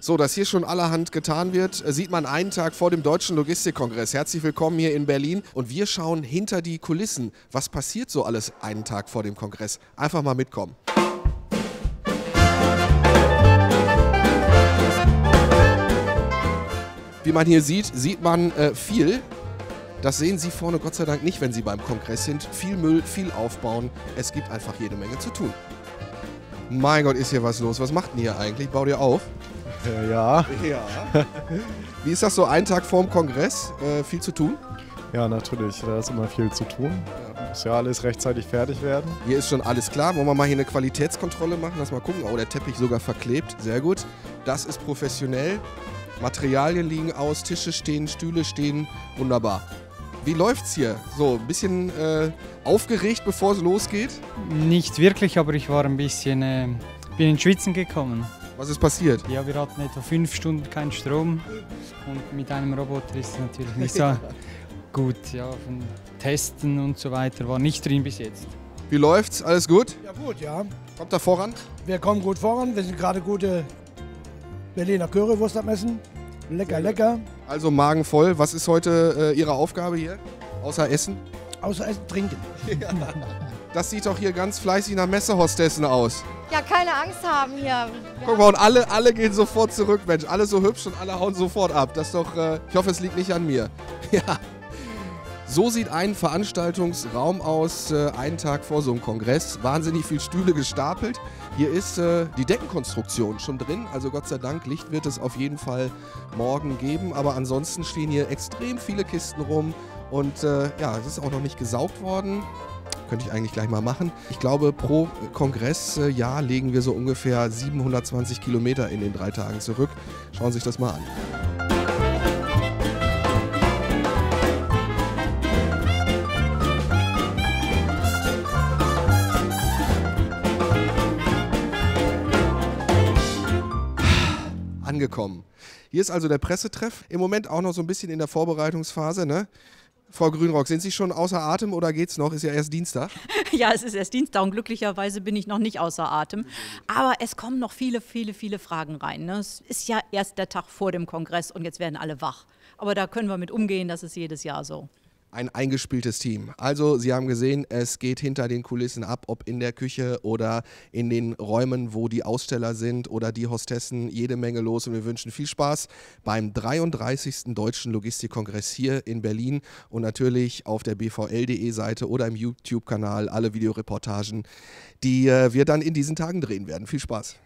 So, dass hier schon allerhand getan wird, sieht man einen Tag vor dem Deutschen Logistikkongress. Herzlich willkommen hier in Berlin und wir schauen hinter die Kulissen. Was passiert so alles einen Tag vor dem Kongress? Einfach mal mitkommen. Wie man hier sieht, sieht man viel. Das sehen Sie vorne Gott sei Dank nicht, wenn Sie beim Kongress sind. Viel Müll, viel aufbauen. Es gibt einfach jede Menge zu tun. Mein Gott, ist hier was los. Was macht denn hier eigentlich? Baut ihr auf? Ja. Wie ist das so einen Tag vorm Kongress? Viel zu tun? Ja, natürlich. Da ist immer viel zu tun. Muss ja alles rechtzeitig fertig werden. Hier ist schon alles klar. Wollen wir mal hier eine Qualitätskontrolle machen? Lass mal gucken. Oh, der Teppich sogar verklebt. Sehr gut. Das ist professionell. Materialien liegen aus, Tische stehen, Stühle stehen. Wunderbar. Wie läuft's hier? So, ein bisschen aufgeregt, bevor es losgeht? Nicht wirklich, aber ich war ein bisschen bin ins Schwitzen gekommen. Was ist passiert? Ja, wir hatten etwa 5 Stunden keinen Strom und mit einem Roboter ist es natürlich nicht so gut. Ja, von Testen und so weiter war nicht drin bis jetzt. Wie läuft's? Alles gut? Ja gut, ja. Kommt da voran? Wir kommen gut voran. Wir sind gerade gute Berliner Currywurst am Essen. Lecker, lecker. Also Magen voll. Was ist heute Ihre Aufgabe hier? Außer Essen? Außer Essen, trinken. Das sieht doch hier ganz fleißig nach Messehostessen aus. Ja, keine Angst haben hier. Guck mal, und alle gehen sofort zurück, Mensch. Alle so hübsch und alle hauen sofort ab. Das ist doch, ich hoffe, es liegt nicht an mir. Ja. So sieht ein Veranstaltungsraum aus, einen Tag vor so einem Kongress. Wahnsinnig viele Stühle gestapelt. Hier ist die Deckenkonstruktion schon drin. Also Gott sei Dank, Licht wird es auf jeden Fall morgen geben. Aber ansonsten stehen hier extrem viele Kisten rum. Und ja, es ist auch noch nicht gesaugt worden. Könnte ich eigentlich gleich mal machen. Ich glaube, pro Kongressjahr legen wir so ungefähr 720 Kilometer in den 3 Tagen zurück. Schauen Sie sich das mal an. Angekommen. Hier ist also der Pressetreff. Im Moment auch noch so ein bisschen in der Vorbereitungsphase, ne? Frau Grünrock, sind Sie schon außer Atem oder geht's noch? Ist ja erst Dienstag. Ja, es ist erst Dienstag und glücklicherweise bin ich noch nicht außer Atem. Aber es kommen noch viele Fragen rein. Ne? Es ist ja erst der Tag vor dem Kongress und jetzt werden alle wach. Aber da können wir mit umgehen, das ist jedes Jahr so. Ein eingespieltes Team. Also, Sie haben gesehen, es geht hinter den Kulissen ab, ob in der Küche oder in den Räumen, wo die Aussteller sind oder die Hostessen, jede Menge los. Und wir wünschen viel Spaß beim 33. Deutschen Logistikkongress hier in Berlin und natürlich auf der bvl.de Seite oder im YouTube-Kanal alle Videoreportagen, die wir dann in diesen Tagen drehen werden. Viel Spaß!